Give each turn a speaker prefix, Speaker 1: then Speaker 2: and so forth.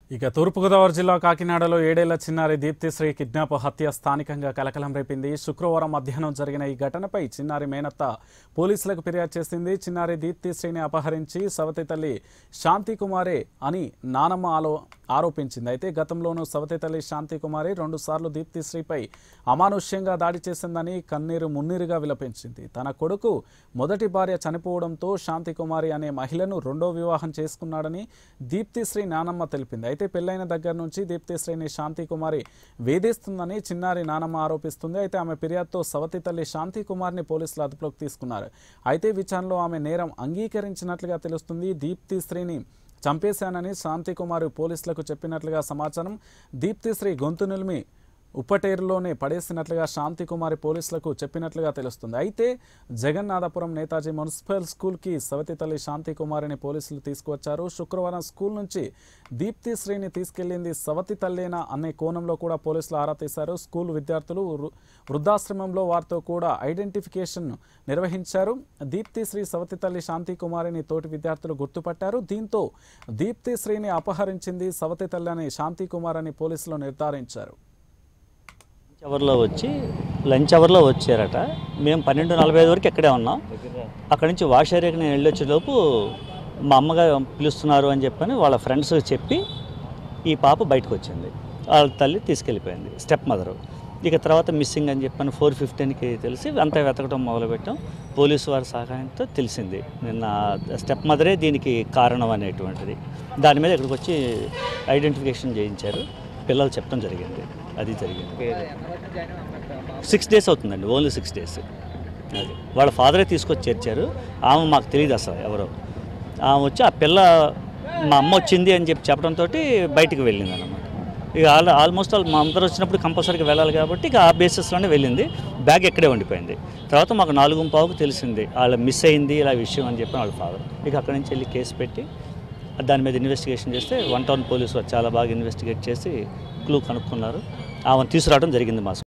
Speaker 1: ఇక తూర్పుగోదావరి జిల్లా కాకినాడలో 7 ఏళ్ల చిన్నారి దీప్తిశ్రీ కిడ్నాప్ హత్య స్థానికంగా కలకలం రేపింది. శుక్రవారం మధ్యాహ్నం జరిగిన ఈ ఘటనపై చిన్నారి మేనత్త పోలీసులకు ఫిర్యాదు చేసింది. చిన్నారి దీప్తిశ్రీని అపహరించి సవతి తల్లి శాంతికుమారే అని నానమ్మ ఆరోపించింది. అయితే గతంలోనూ సవతి తల్లి శాంతికుమారి 2 సార్లు దీప్తిశ్రీపై అమానుష్యంగా దాడి చేసిందని కన్నీరు మున్నీరుగా విలపించింది. తన కొడుకు మొదటి భార్య చనిపోవడంతో శాంతికుమారి అనే మహిళను రెండో వివాహం చేసుకున్నాడని దీప్తిశ్రీ నానమ్మ తెలిపింది. అయితే పెళ్లైన దగ్గర నుంచి దీప్తిశ్రీని శాంతికుమారి వేధిస్తుందని చిన్నారి నానమ్మ ఆరోపిస్తుంది. అయితే ఆమె ఫిర్యాదుతో సవతి తల్లి శాంతికుమార్ని పోలీసులు అదుపులోకి తీసుకున్నారు. అయితే విచారణలో ఆమె నేరం అంగీకరించినట్లుగా తెలుస్తుంది. దీప్తిశ్రీని చంపేశానని శాంతికుమారి పోలీసులకు చెప్పినట్లుగా సమాచారం. దీప్తిశ్రీ గొంతు నిలిమి ఉప్పటేరులోనే పడేసినట్లుగా శాంతికుమారి పోలీసులకు చెప్పినట్లుగా తెలుస్తుంది. అయితే జగన్నాథపురం నేతాజీ మున్సిపల్ స్కూల్కి సవతి తల్లి శాంతికుమారిని పోలీసులు తీసుకువచ్చారు. శుక్రవారం స్కూల్ నుంచి దీప్తిశ్రీని తీసుకెళ్లింది సవతి తల్లేనా అనే కోణంలో కూడా పోలీసులు ఆరా తీశారు. స్కూల్ విద్యార్థులు వృద్ధాశ్రమంలో వారితో కూడా ఐడెంటిఫికేషన్ నిర్వహించారు. దీప్తిశ్రీ సవతి తల్లి శాంతికుమారిని తోటి విద్యార్థులు గుర్తుపట్టారు. దీంతో దీప్తిశ్రీని అపహరించింది సవతి తల్లి అని శాంతికుమార్ అని పోలీసులు నిర్ధారించారు.
Speaker 2: లంచ్ అవర్లో వచ్చారట. మేము 12:45 వరకు ఇక్కడే ఉన్నాం. అక్కడి నుంచి వాష్ ఏరియాకి నేను వెళ్ళొచ్చేలోపు మా అమ్మగా పిలుస్తున్నారు అని చెప్పని వాళ్ళ ఫ్రెండ్స్ చెప్పి ఈ పాప బయటకు వచ్చింది. వాళ్ళ తల్లి తీసుకెళ్ళిపోయింది, స్టెప్ మదరు. ఇక తర్వాత మిస్సింగ్ అని చెప్పని 4:15కి తెలిసి అంతా వెతకడం మొదలుపెట్టాం. పోలీసు వారి సహాయంతో తెలిసింది నిన్న స్టెప్ మదరే దీనికి కారణం అనేటువంటిది. దాని మీద ఇక్కడికి వచ్చి ఐడెంటిఫికేషన్ చేయించారు. పిల్లలు చెప్పడం జరిగింది. అది జరిగింది. 6 days అవుతుందండి, ఓన్లీ 6 days. అది వాళ్ళ ఫాదరే తీసుకొచ్చి చేర్చారు. ఆమె మాకు తెలియదు అసలు ఎవరో. ఆమె వచ్చి ఆ పిల్ల మా అమ్మ వచ్చింది అని చెప్పడంతో బయటికి వెళ్ళింది అన్నమాట. ఇక ఆల్మోస్ట్ మా అందరూ వచ్చినప్పుడు కంపల్సరీగా వెళ్ళాలి కాబట్టి ఇక ఆ బేసిస్లోనే వెళ్ళింది. బ్యాగ్ ఎక్కడే ఉండిపోయింది. తర్వాత మాకు 4:15కు తెలిసింది వాళ్ళ మిస్ అయింది ఇలా విషయం అని చెప్పి వాళ్ళ ఫాదర్. ఇక అక్కడి నుంచి వెళ్ళి కేసు పెట్టి దాని మీద ఇన్వెస్టిగేషన్ చేస్తే 1 టౌన్ పోలీసు చాలా బాగా ఇన్వెస్టిగేట్ చేసి క్లూ కనుక్కున్నారు. ఆమెను తీసుకురావడం జరిగింది మా